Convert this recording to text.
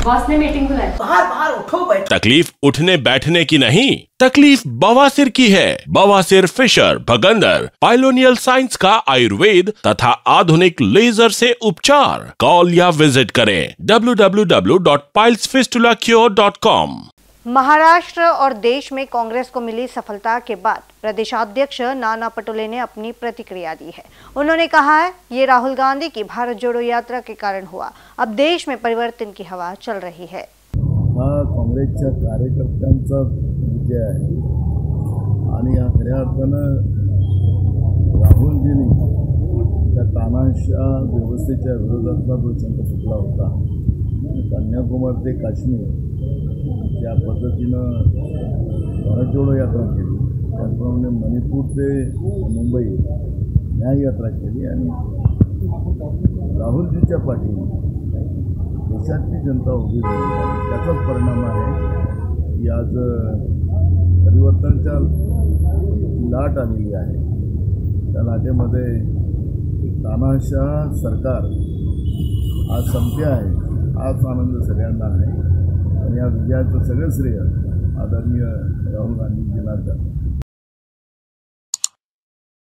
Boss ने meeting बुलाई। बाहर बाहर उठो बैठो। तकलीफ उठने बैठने की नहीं, तकलीफ बवासीर की है। बवासीर फिशर भगंदर पाइलोनियल साइंस का आयुर्वेद तथा आधुनिक लेजर से उपचार। कॉल या विजिट करें www.pilesfistulacure.com। महाराष्ट्र और देश में कांग्रेस को मिली सफलता के बाद प्रदेशाध्यक्ष नाना पटोले ने अपनी प्रतिक्रिया दी है। उन्होंने कहा है, ये राहुल गांधी की भारत जोड़ो यात्रा के कारण हुआ। अब देश में परिवर्तन की हवा चल रही है। हा काँग्रेसच्या कार्यकर्त्यांचा विजय आहे आणि या खऱ्या अर्थानं राहुलजींनी त्या तानाशाह व्यवस्थेच्या विरोधातला जो संघ फुटला होता, कन्याकुमारी ते काश्मीर त्या पद्धतीनं भारत जोडो यात्रा केली, त्याचप्रमाणे मणिपूर ते मुंबई न्याय यात्रा केली आणि राहुलजींच्या पाठीने देशातली जनता उभी झाली आणि त्याचाच परिणाम आहे की आज परिवर्तनाच्या लाट आलेली आहे। त्या लाटेमध्ये तानाशाह सरकार आज संपते आहे, हाच आनंद सगळ्यांना आहे आणि या विजयाचं सगळं श्रेय आदरणीय राहुल गांधींना जातं।